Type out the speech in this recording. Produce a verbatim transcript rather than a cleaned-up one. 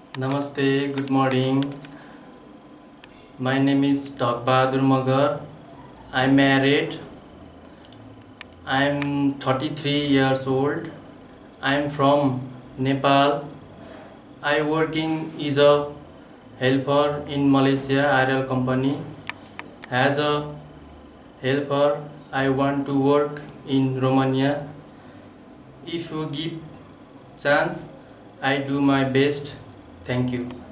Namaste, good morning. My name is Tok Bahadur Magar. I'm married. I'm thirty-three years old. I'm from Nepal. I working as a helper in Malaysia I R L company. As a helper, I want to work in Romania. If you give chance, I do my best. Thank you.